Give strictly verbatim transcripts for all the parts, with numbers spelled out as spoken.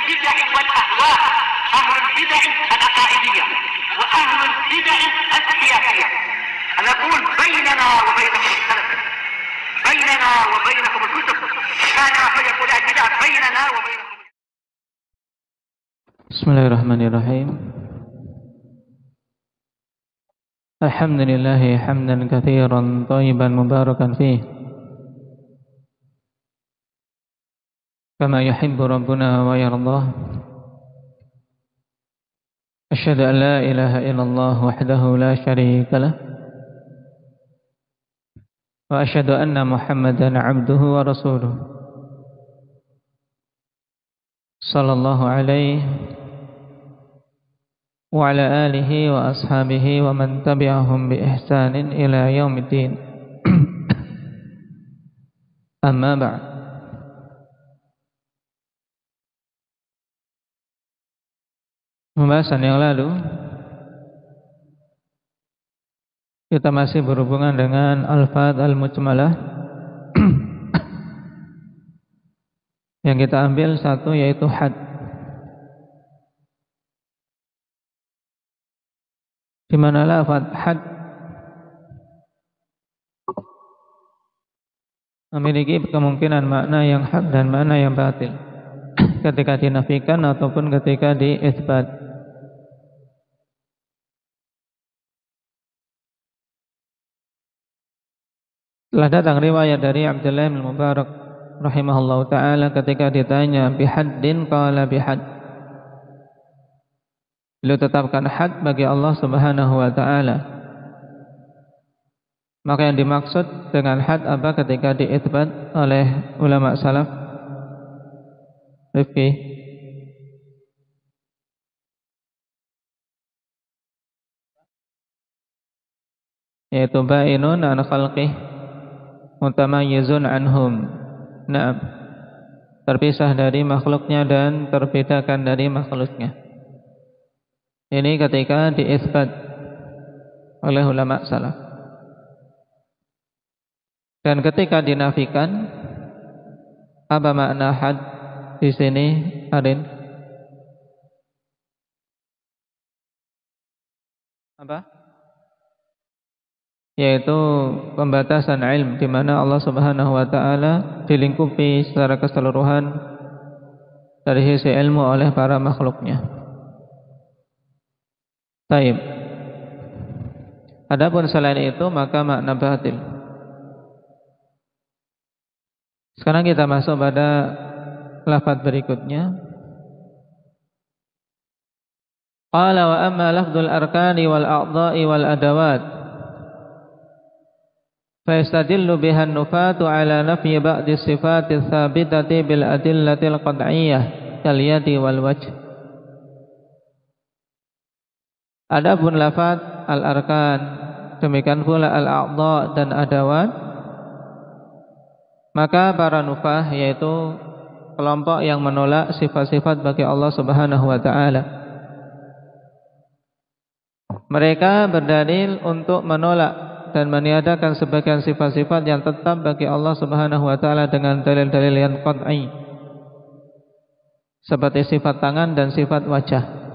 البدع والأهواء، أهل البدع العقائدية وأهل البدع السياسية. أنا أقول بيننا وبينكم السلف، بيننا وبينكم الكتب، كان فيقول البدع بيننا وبينكم. Bismillahirrahmanirrahim. Alhamdulillahi hamdan katsiran thayyiban mubarakan fih, kama yuhibbu rabbuna wa yardah. Asyhadu an la ilaha illallah wahdahu la syarika lah, wa asyhadu anna Muhammadan abduhu wa rasuluh, sallallahu alaihi wa ala alihi wa ashabihi wa man tabi'ahum bi ihsanin ila yaumiddin. Amma ba'd. Pembahasan yang lalu kita masih berhubungan dengan al-fadh al-mujmalah. Yang kita ambil satu yaitu had. Di mana lafaz had memiliki kemungkinan makna yang hak dan makna yang batil ketika dinafikan ataupun ketika diitsbat. Telah datang riwayat dari Abdullah bin Mubarak rahimahullahu ta'ala ketika ditanya bihaddin qala bihad. Beliau tetapkan had bagi Allah subhanahu wa ta'ala. Maka yang dimaksud dengan had apa ketika diitsbat oleh ulama salaf? Rifki, yaitu ba'inun an khalqih mutamayyizun anhum. Naam, terpisah dari makhluknya dan terbedakan dari makhluknya. Ini ketika diitsbat oleh ulama salaf. Dan ketika dinafikan, apa makna had di sini, Arin? Apa? Yaitu pembatasan ilm, di mana Allah Subhanahu wa taala dilingkupi secara keseluruhan dari sisi ilmu oleh para makhluknya. Taib. Adapun selain itu maka makna batil. Sekarang kita masuk pada lafaz berikutnya. Qala wa amma lafdzul arkani wal a'dha'i wal adawat fa yastadillu biha an-nufatu ala nafyi ba'di sifati tsabitati bil adillatil qat'iyyah kal yadi wal wajh. Adapun lafaz al-arkan, demikian pula al-a'dha dan adawat, maka para nufah yaitu kelompok yang menolak sifat-sifat bagi Allah Subhanahu wa taala, mereka berdalil untuk menolak dan meniadakan sebagian sifat-sifat yang tetap bagi Allah Subhanahu wa taala dengan dalil-dalil yang qat'i, seperti sifat tangan dan sifat wajah.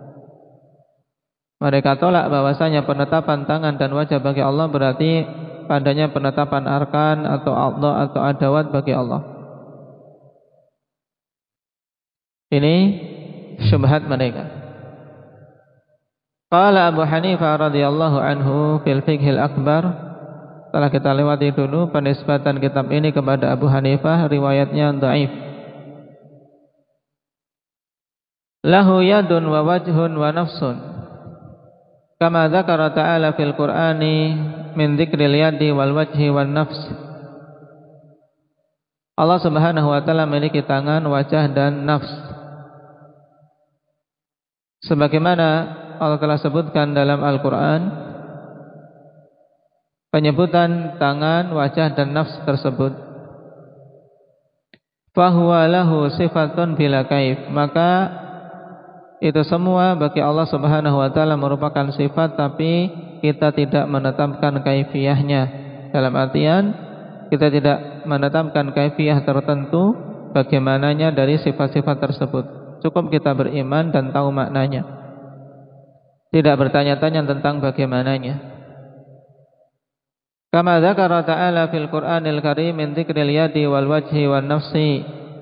Mereka tolak bahwasanya penetapan tangan dan wajah bagi Allah berarti padanya penetapan arkan atau a'dha atau adawat bagi Allah. Ini syubhat mereka. Qala Abu Hanifah radhiyallahu anhu fil fiqhil akbar. Telah kita lewati dulu penisbatan kitab ini kepada Abu Hanifah, riwayatnya dhaif. Lahu yadun wa wajhun wa nafsun, kama dzakara ta'ala fil Qur'ani min dzikril yadi wal wajhi wan nafs. Allah Subhanahu wa taala memiliki tangan, wajah dan nafs. Sebagaimana Allah telah sebutkan dalam Al-Qur'an, penyebutan tangan, wajah dan nafs tersebut. Fahuwa lahu sifatun bila kaif, maka itu semua bagi Allah Subhanahu wa taala merupakan sifat, tapi kita tidak menetapkan kaifiyahnya. Dalam artian kita tidak menetapkan kaifiyah tertentu bagaimananya dari sifat-sifat tersebut. Cukup kita beriman dan tahu maknanya, tidak bertanya-tanya tentang bagaimananya. Kama dzakara ta'ala fil Qur'anil Karim min dzikril yadi wal wajhi wan nafsi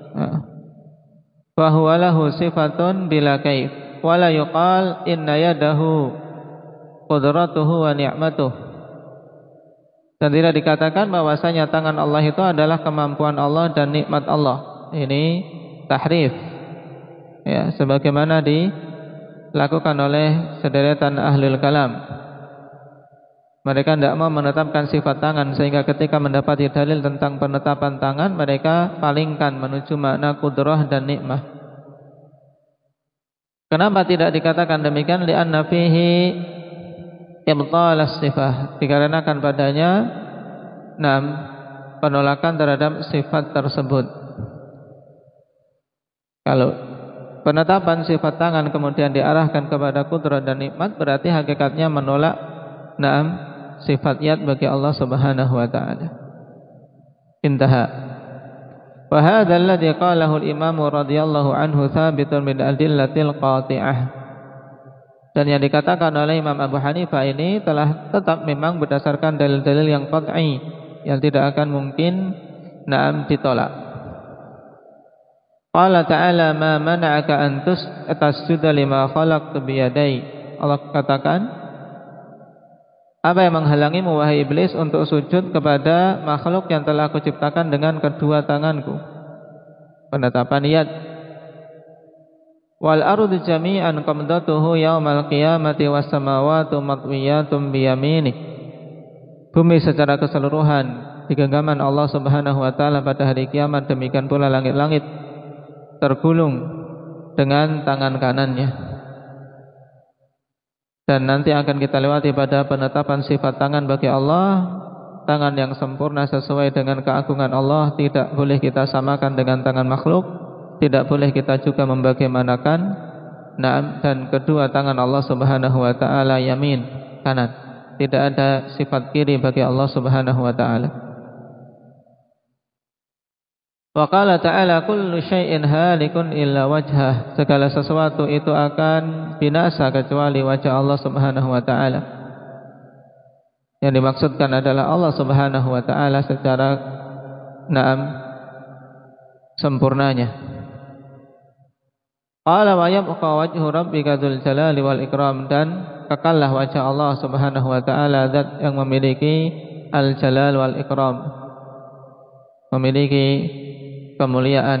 fa huwa lahu sifatun bila kaif wa la yuqal inna yadahu qudratuhu wa ni'matuhu. Dan tidak dikatakan bahwasanya tangan Allah itu adalah kemampuan Allah dan nikmat Allah. Ini tahrif, ya, sebagaimana dilakukan oleh sederetan ahlul kalam. Mereka tidak mau menetapkan sifat tangan, sehingga ketika mendapati dalil tentang penetapan tangan, mereka palingkan menuju makna qudrah dan nikmah. Kenapa tidak dikatakan demikian? Li'anna fihi ibtal as-sifah, dikarenakan padanya enam penolakan terhadap sifat tersebut. Kalau penetapan sifat tangan kemudian diarahkan kepada qudrah dan nikmat, berarti hakikatnya menolak enam sifat yad bagi Allah Subhanahu wa taala. Intaha. Wa hadha alladhi qalahu al-imam radhiyallahu anhu thabitun min adillatil qati'ah. Dan yang dikatakan oleh Imam Abu Hanifah ini telah tetap memang berdasarkan dalil-dalil yang qat'i, yang tidak akan mungkin na'am ditolak. Qala ta'ala ma mana'aka an tasjuda lima khalaqtu biyadai. Allah katakan, apa yang menghalangimu wahai iblis untuk sujud kepada makhluk yang telah aku ciptakan dengan kedua tanganku? Penetapan yad. Wal ardu jami'an qabdatuhu yaumal qiyamati was samawati matwiyatun bi yaminih. Bumi secara keseluruhan di genggaman Allah Subhanahu wa taala pada hari kiamat, demikian pula langit-langit tergulung dengan tangan kanannya. Dan nanti akan kita lewati pada penetapan sifat tangan bagi Allah, tangan yang sempurna sesuai dengan keagungan Allah, tidak boleh kita samakan dengan tangan makhluk. Tidak boleh kita juga membagaimanakan. Naam, dan kedua tangan Allah Subhanahu wa taala yamin, kanan. Tidak ada sifat kiri bagi Allah Subhanahu wa taala. Wa qala ta'ala kullu syai'in halikun illa wajhah. Segala sesuatu itu akan binasa kecuali wajah Allah Subhanahu wa taala. Yang dimaksudkan adalah Allah Subhanahu wa taala secara naam sempurnanya. Qala wa yabqa wajhu rabbika dzul jalali wal ikram, dan kekallah wajah Allah Subhanahu wa taala, zat yang memiliki al jalal wal ikram, memiliki kemuliaan.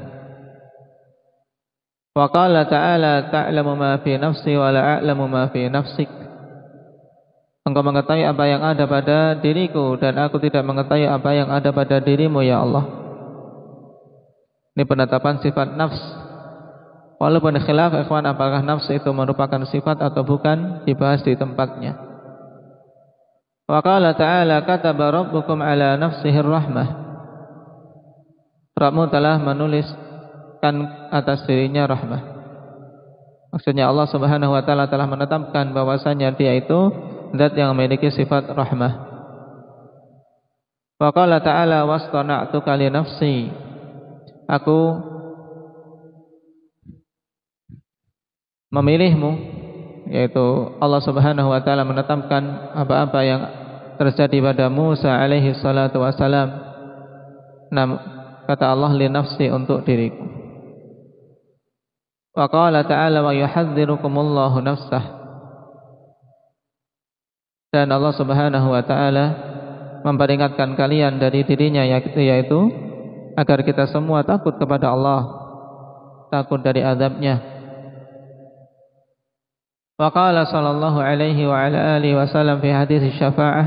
Wa qala ta'ala ta'lamu ma fi nafsi wa la a'lamu ma fi nafsik. Engkau mengetahui apa yang ada pada diriku dan aku tidak mengetahui apa yang ada pada dirimu ya Allah. Ini penetapan sifat nafs. Walaupun khilaf ikhwan apakah nafs itu merupakan sifat atau bukan, dibahas di tempatnya. Wa qala ta'ala kataba rabbukum ala nafsihi rahmah. Rabbmu telah menuliskan atas dirinya rahmah. Maksudnya Allah Subhanahu wa taala telah menetapkan bahwasanya dia itu zat yang memiliki sifat rahmah. Wa qala ta'ala wastana'tuka li nafsi. Aku memilihmu, yaitu Allah Subhanahu wa taala menetapkan apa-apa yang terjadi pada Musa alaihi salatu wasalam. Nah, kata Allah li nafsi, untuk diriku. Wa qala ta'ala wa yuhadzirukumullahu nafsah. Dan Allah Subhanahu wa taala memperingatkan kalian dari dirinya, yaitu agar kita semua takut kepada Allah, takut dari azabnya. Wa qala sallallahu alaihi wa ala alihi wasallam fi hadits syafa'ah,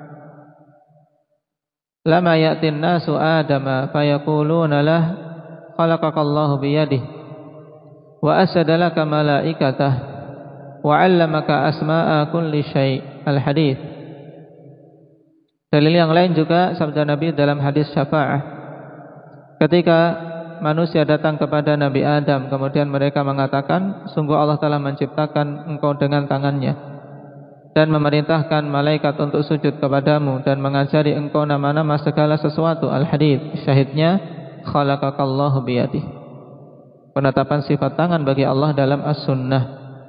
lama ya'ti an-nasu adama fayaquluna lah khalaqakallahu biyadihi wa asjada laka malaikatah wa 'allamaka asma'a kulli syai'. Al-hadits. Dalil yang lain juga sabda Nabi dalam hadis syafa'ah, ketika manusia datang kepada Nabi Adam, kemudian mereka mengatakan, sungguh Allah telah menciptakan engkau dengan tangannya dan memerintahkan malaikat untuk sujud kepadamu dan mengajari engkau nama-nama segala sesuatu. Al-hadits. Syahidnya khalaqakallahu biyadihi. penetapan sifat tangan bagi Allah dalam as-sunnah.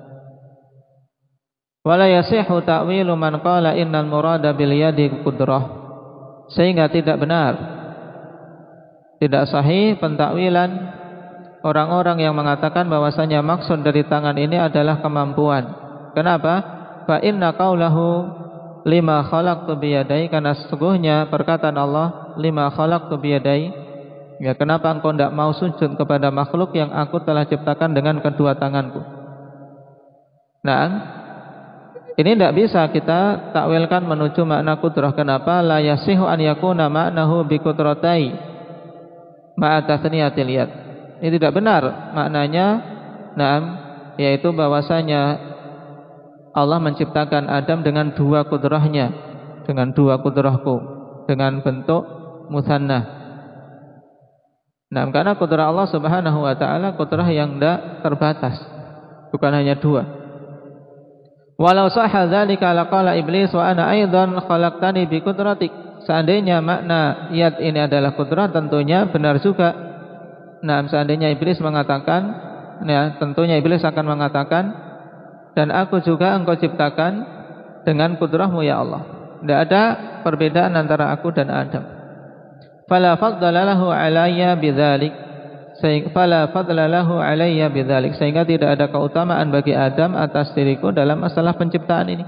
Wala yasihu ta'wilu man qala innal murada bil yadi qudrah, sehingga tidak benar, tidak sahih pentakwilan orang-orang yang mengatakan bahwasanya maksud dari tangan ini adalah kemampuan. Kenapa? Fa inna qaulahu lima khalaqtu biyadai, karena sesungguhnya perkataan Allah lima khalaqtu biyadai, ya kenapa engkau tidak mau sujud kepada makhluk yang aku telah ciptakan dengan kedua tanganku. Nah, ini tidak bisa kita takwilkan menuju makna kudrah. Kenapa? La yasihu an yakuna ma'nahu bi qudratai ma'a tathniyatil yad. Ini tidak benar maknanya, naam, yaitu bahwasanya Allah menciptakan Adam dengan dua kudrahnya, dengan dua kudrahku, dengan bentuk mutsanna. Nah, karena kudrah Allah Subhanahu wa taala kudrah yang tidak terbatas, bukan hanya dua. Walau sahha dzalika laqala iblis wa ana aidan khalaqtani bi qudratik. Seandainya makna yad ini adalah kudrah, tentunya benar juga. Nah, seandainya iblis mengatakan, ya tentunya iblis akan mengatakan, dan aku juga engkau ciptakan dengan kudrahmu ya Allah. Tidak ada perbedaan antara aku dan Adam. Fala fadla lahu alayya bidzalik, fala fadla lahu alayya bidzalik, sehingga tidak ada keutamaan bagi Adam atas diriku dalam masalah penciptaan ini.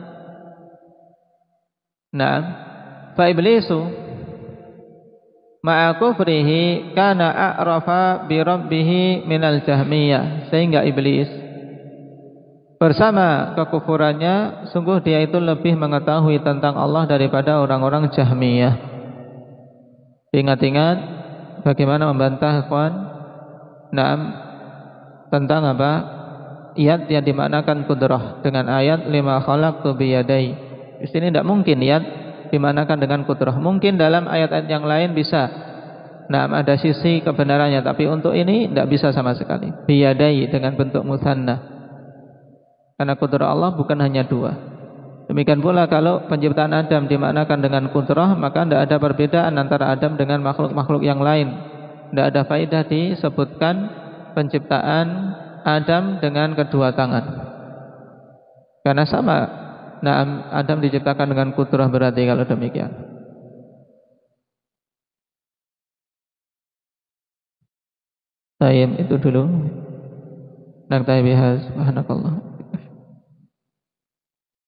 Nah, fa iblisu ma'a kufrihi kana a'rafa bi rabbih minal jahmiyah, sehingga iblis bersama kekufurannya sungguh dia itu lebih mengetahui tentang Allah daripada orang-orang Jahmiyah. Ingat-ingat bagaimana membantah ikhwan, naam, tentang apa? Yad yang dimaknakan kudrah dengan ayat lima khalaqtu biyadai. Di sini tidak mungkin yad dimanakan dengan kudrah. Mungkin dalam ayat-ayat yang lain bisa, nah ada sisi kebenarannya, tapi untuk ini tidak bisa sama sekali. Biyadai dengan bentuk mutsanna, karena kudrah Allah bukan hanya dua. Demikian pula kalau penciptaan Adam dimaknakan dengan kudrah, maka tidak ada perbedaan antara Adam dengan makhluk-makhluk yang lain. Tidak ada faedah disebutkan penciptaan Adam dengan kedua tangan, karena sama. Nah, Adam diciptakan dengan kudrah berarti kalau demikian. Baik, itu dulu. Naktabi bihadza, subhanakallah.